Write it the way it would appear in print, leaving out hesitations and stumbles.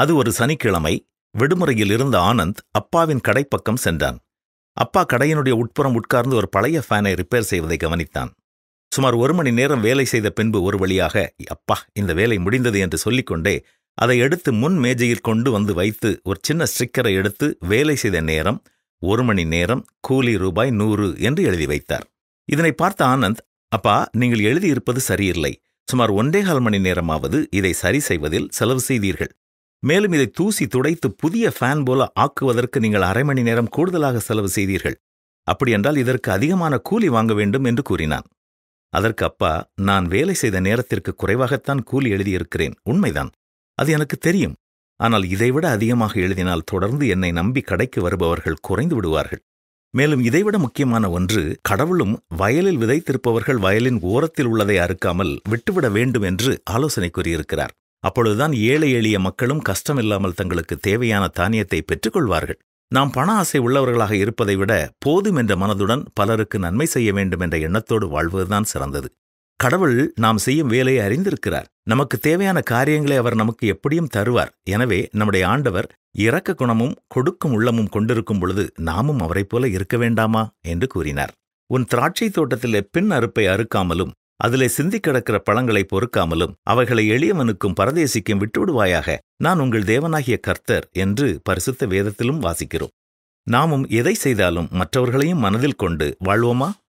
அது ஒரு சனிக்கிழமை. விடுமுறையில் இருந்த ஆனந்த் அப்பாவின் கடைப்பக்கம் சென்றான். அப்பா கடையினுடைய உட்புறம் உட்கார்ந்து ஒரு பழைய ஃபேனை ரிப்பேர் செய்வதை கவனித்தான். சுமார் 1 மணி நேரம் வேலை செய்த பின்பு ஒரு வழியாக, அப்பா, இந்த வேலை முடிந்தது என்று சொல்லிக்கொண்டே அதை எடுத்து முன் மேஜையில் கொண்டு வந்து வைத்து ஒரு சின்ன ஸ்டிக்கரை எடுத்து வேலை செய்த நேரம் 1 மணி நேரம், கூலி ரூபாய் 100 என்று எழுதி வைத்தார். இதனை பார்த்த ஆனந்த், அப்பா, நீங்கள் எழுதியிருப்பது சரியில்லை. சுமார் 1.25 மணி நேரமாவது இதை சரி செய்வதில் செலவு செய்தீர்கள். மேலும் இதை தூசி துடைத்து புதிய ஃபேன் போல ஆக்குவதற்கு நீங்கள் 1/2 மணி நேரம் கூடுதலாக செலவு செய்தீர்கள். அப்படியென்றால் இதற்கு அதிகமான கூலி வாங்க வேண்டும் என்று கூறினான். அதற்கு அப்பா, நான் வேலை செய்த நேரத்திற்கு குறைவாகத்தான் கூலி எழுதியிருக்கிறேன், உண்மைதான், அது எனக்கு தெரியும். ஆனால் இதைவிட அதிகமாக எழுதினால் தொடர்ந்து என்னை நம்பி கடைக்கு வருபவர்கள் குறைந்து விடுவார்கள். மேலும் இதைவிட முக்கியமான ஒன்று, கடவுளும் வயலில் விதைத்திருப்பவர்கள் வயலின் ஓரத்தில் உள்ளதை அறுக்காமல் விட்டுவிட வேண்டும் என்று ஆலோசனை கூறியிருக்கிறார். அப்பொழுதுதான் ஏழை எளிய மக்களும் கஷ்டமில்லாமல் தங்களுக்கு தேவையான தானியத்தை பெற்றுக்கொள்வார்கள். நாம் பண ஆசை உள்ளவர்களாக இருப்பதை விட போதும் என்ற மனதுடன் பலருக்கு நன்மை செய்ய வேண்டும் என்ற எண்ணத்தோடு வாழ்வதுதான் சிறந்தது. கடவுள் நாம் செய்யும் வேலையை அறிந்திருக்கிறார். நமக்கு தேவையான காரியங்களை அவர் நமக்கு எப்படியும் தருவார். எனவே நம்முடைய ஆண்டவர் இரக்க குணமும் கொடுக்கும் உள்ளமும் கொண்டிருக்கும் பொழுது நாமும் அவரைப் போல இருக்க வேண்டாமா என்று கூறினார். உன் திராட்சை தோட்டத்திலே பின் அறுப்பை அறுக்காமலும் அதிலே சிந்தி கிடக்கிற பழங்களை பொறுக்காமலும் அவைகளை எளியவனுக்கும் பரதேசிக்கும் விட்டுவிடுவாயாக, நான் உங்கள் தேவனாகிய கர்த்தர் என்று பரிசுத்த வேதத்திலும் வாசிக்கிறோம். நாமும் எதை செய்தாலும் மற்றவர்களையும் மனதில் கொண்டு வாழ்வோமா?